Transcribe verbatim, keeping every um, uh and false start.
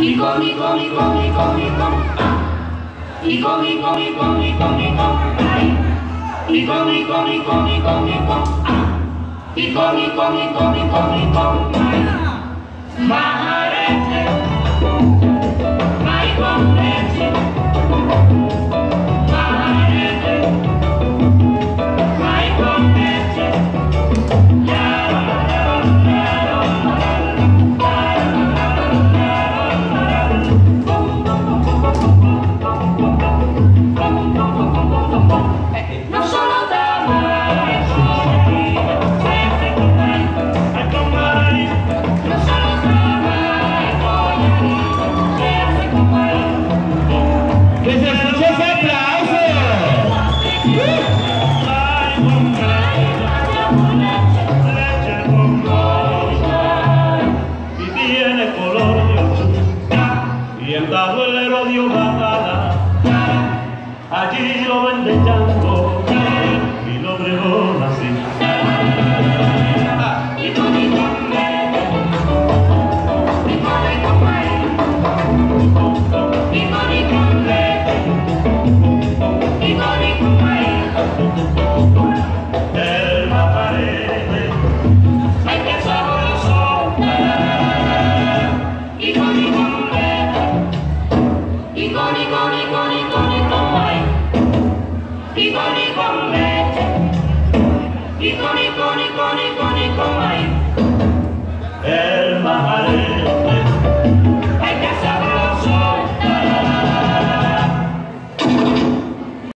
Ico, Ico, Ico, Ico, Ico, Ico, Ico, Ico, Ico, Ico, ay. Ico, Ico, Ico, Ico, Ico, Ico, Ico, Ico, Ico, Ico, ay. Maharete, ay con leche. Maharete, ay con leche. No solo tamales, no solo tamales, ¡que se escuche ese aplauso! Leche con y tiene color de azúcar y el tablero dio batalla, allí lo venden ya.